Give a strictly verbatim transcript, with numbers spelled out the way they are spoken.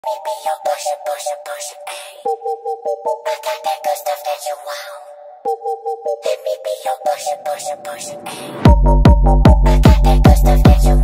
Me be your pusher, pusher, pusher, ayy. I got that good stuff that you want. Let me be your pusher, pusher, pusher, ayy. I got that good stuff that you want.